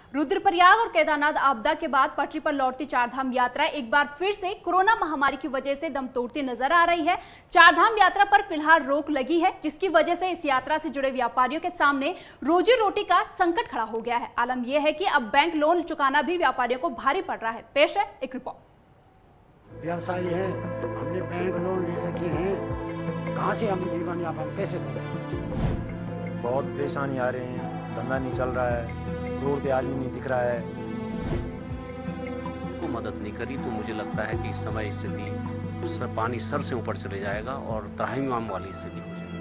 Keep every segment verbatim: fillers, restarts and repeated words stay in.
रुद्रप्रयाग और केदारनाथ आपदा के बाद पटरी पर लौटती चारधाम यात्रा एक बार फिर से कोरोना महामारी की वजह से दम तोड़ती नजर आ रही है। चारधाम यात्रा पर फिलहाल रोक लगी है, जिसकी वजह से इस यात्रा से जुड़े व्यापारियों के सामने रोजी रोटी का संकट खड़ा हो गया है। आलम यह है कि अब बैंक लोन चुकाना भी व्यापारियों को भारी पड़ रहा है। पेश है एक रिपोर्ट। व्यवसायी है, हमने बैंक लोन ले रखे हैं, कहाँ से हम जीवन यापन कैसे करें? बहुत परेशानी आ रहे हैं, धंधा नहीं चल रहा है, रोड पे आदमी नहीं दिख रहा है। को मदद नहीं करी तो मुझे लगता है कि इस समय स्थिति पानी सर से ऊपर चले जाएगा और त्राहिमाम वाली स्थिति हो जाएगी।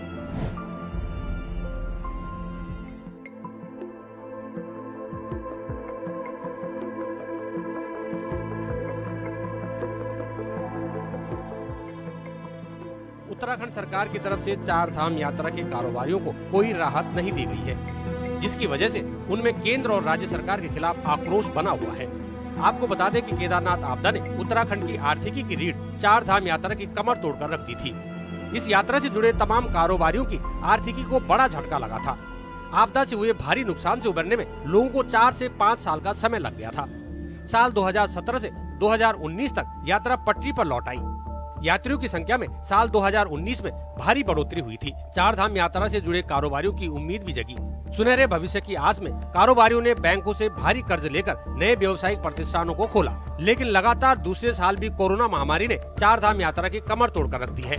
उत्तराखंड सरकार की तरफ से चार धाम यात्रा के कारोबारियों को कोई राहत नहीं दी गई है, जिसकी वजह से उनमें केंद्र और राज्य सरकार के खिलाफ आक्रोश बना हुआ है। आपको बता दें कि केदारनाथ आपदा ने उत्तराखंड की आर्थिकी की रीढ़ चार धाम यात्रा की कमर तोड़कर रख दी थी। इस यात्रा से जुड़े तमाम कारोबारियों की आर्थिकी को बड़ा झटका लगा था। आपदा से हुए भारी नुकसान से उबरने में लोगों को चार से पाँच साल का समय लग गया था। साल दो हजार सत्रह से दो हजार उन्नीस तक यात्रा पटरी पर लौट आई। यात्रियों की संख्या में साल दो हजार उन्नीस में भारी बढ़ोतरी हुई थी। चार धाम यात्रा से जुड़े कारोबारियों की उम्मीद भी जगी। सुनहरे भविष्य की आस में कारोबारियों ने बैंकों से भारी कर्ज लेकर नए व्यवसायिक प्रतिष्ठानों को खोला, लेकिन लगातार दूसरे साल भी कोरोना महामारी ने चार धाम यात्रा की कमर तोड़कर रख दी है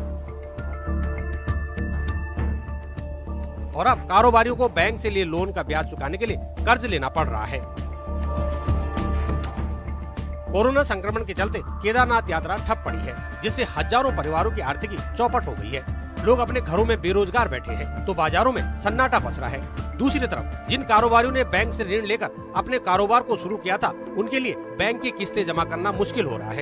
और अब कारोबारियों को बैंक से लिए लोन का ब्याज चुकाने के लिए कर्ज लेना पड़ रहा है। कोरोना संक्रमण के चलते केदारनाथ यात्रा ठप पड़ी है, जिससे हजारों परिवारों की आर्थिकी चौपट हो गई है। लोग अपने घरों में बेरोजगार बैठे हैं तो बाजारों में सन्नाटा पसरा है। दूसरी तरफ जिन कारोबारियों ने बैंक से ऋण लेकर अपने कारोबार को शुरू किया था, उनके लिए बैंक की किस्तें जमा करना मुश्किल हो रहा है,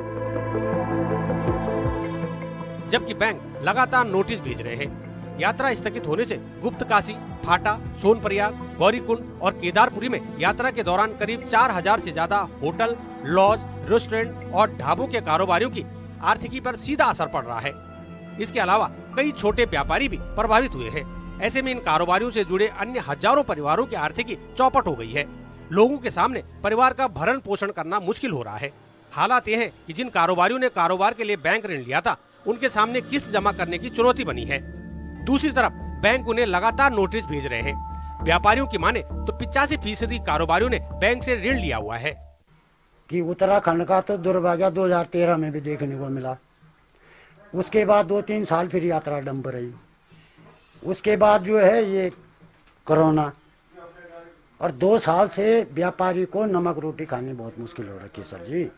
जबकि बैंक लगातार नोटिस भेज रहे हैं। यात्रा स्थगित होने से गुप्तकाशी, फाटा, सोनप्रयाग, गौरीकुंड और केदारपुरी में यात्रा के दौरान करीब चार हजार से ज्यादा होटल, लॉज, रेस्टोरेंट और ढाबों के कारोबारियों की आर्थिकी पर सीधा असर पड़ रहा है। इसके अलावा कई छोटे व्यापारी भी प्रभावित हुए हैं। ऐसे में इन कारोबारियों से जुड़े अन्य हजारों परिवारों की आर्थिकी चौपट हो गई है। लोगों के सामने परिवार का भरण पोषण करना मुश्किल हो रहा है। हालात ये है कि जिन कारोबारियों ने कारोबार के लिए बैंक ऋण लिया था, उनके सामने किस्त जमा करने की चुनौती बनी है। दूसरी तरफ बैंक उन्हें लगातार नोटिस भेज रहे हैं। व्यापारियों की माने तो पिचासी फीसदी कारोबारियों ने बैंक से ऋण लिया हुआ है। कि उत्तराखंड का तो दुर्भाग्य दो हजार तेरह में भी देखने को मिला। उसके बाद दो तीन साल फिर यात्रा डंप रही। उसके बाद जो है ये कोरोना, और दो साल से व्यापारी को नमक रोटी खानी बहुत मुश्किल हो रखी। सर जी,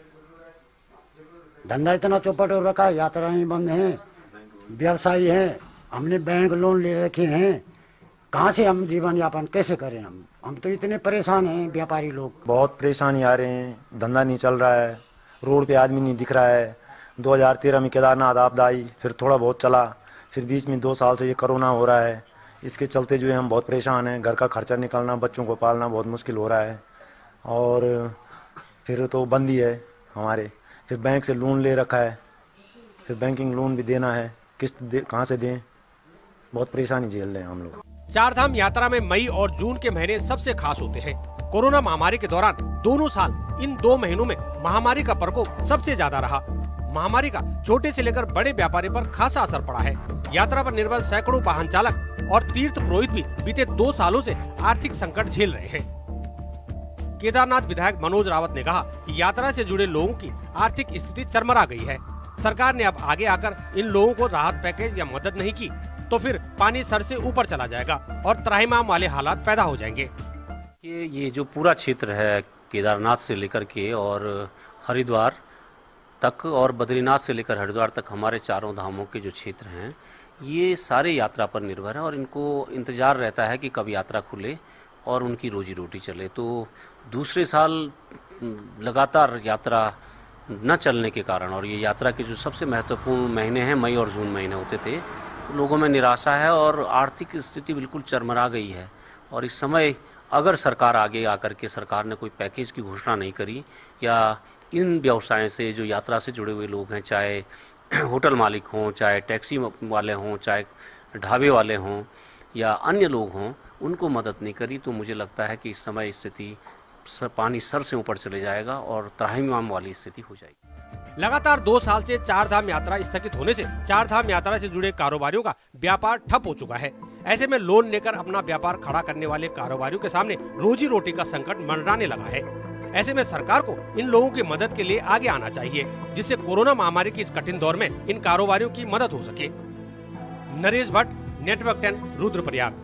धंधा इतना चौपट हो रखा है, यात्राएं बंद हैं, व्यवसायी हैं, हमने बैंक लोन ले रखे हैं, कहाँ से हम जीवन यापन कैसे करें? हम हम तो इतने परेशान हैं, व्यापारी लोग बहुत परेशानी आ रहे हैं, धंधा नहीं चल रहा है, रोड पे आदमी नहीं दिख रहा है। दो हजार तेरह में केदारनाथ आपदा आई, फिर थोड़ा बहुत चला, फिर बीच में दो साल से ये कोरोना हो रहा है। इसके चलते जो है हम बहुत परेशान हैं। घर का खर्चा निकालना, बच्चों को पालना बहुत मुश्किल हो रहा है। और फिर तो बंदी है हमारे, फिर बैंक से लोन ले रखा है, फिर बैंकिंग लोन भी देना है, किस्त कहाँ से दें? बहुत परेशानी झेल रहे हैं हम लोग। चार धाम यात्रा में मई और जून के महीने सबसे खास होते हैं। कोरोना महामारी के दौरान दोनों साल इन दो महीनों में महामारी का प्रकोप सबसे ज्यादा रहा। महामारी का छोटे से लेकर बड़े व्यापारी पर खासा असर पड़ा है। यात्रा पर निर्भर सैकड़ों वाहन चालक और तीर्थ पुरोहित भी बीते दो सालों से आर्थिक संकट झेल रहे हैं। केदारनाथ विधायक मनोज रावत ने कहा कि यात्रा से जुड़े लोगों की आर्थिक स्थिति चरमरा गई है। सरकार ने अब आगे आकर इन लोगों को राहत पैकेज या मदद नहीं की तो फिर पानी सर से ऊपर चला जाएगा और त्राहिमाम वाले हालात पैदा हो जाएंगे। ये ये जो पूरा क्षेत्र है केदारनाथ से लेकर के और हरिद्वार तक और बद्रीनाथ से लेकर हरिद्वार तक, हमारे चारों धामों के जो क्षेत्र हैं, ये सारे यात्रा पर निर्भर है और इनको इंतजार रहता है कि कब यात्रा खुले और उनकी रोजी रोटी चले। तो दूसरे साल लगातार यात्रा न चलने के कारण और ये यात्रा के जो सबसे महत्वपूर्ण महीने हैं, मई और जून महीने होते थे, तो लोगों में निराशा है और आर्थिक स्थिति बिल्कुल चरमरा गई है। और इस समय अगर सरकार आगे आकर के सरकार ने कोई पैकेज की घोषणा नहीं करी या इन व्यवसाय से जो यात्रा से जुड़े हुए लोग हैं, चाहे होटल मालिक हों, चाहे टैक्सी वाले हों, चाहे ढाबे वाले हों या अन्य लोग हों, उनको मदद नहीं करी तो मुझे लगता है कि इस समय स्थिति पानी सर से ऊपर चले जाएगा और त्राहिमाम वाली स्थिति हो जाएगी। लगातार दो साल से चार धाम यात्रा स्थगित होने से चार धाम यात्रा से जुड़े कारोबारियों का व्यापार ठप हो चुका है। ऐसे में लोन लेकर अपना व्यापार खड़ा करने वाले कारोबारियों के सामने रोजी रोटी का संकट मंडराने लगा है। ऐसे में सरकार को इन लोगों की मदद के लिए आगे आना चाहिए, जिससे कोरोना महामारी की इस कठिन दौर में इन कारोबारियों की मदद हो सके। Naresh Bhatt, network ten, Rudraprayag.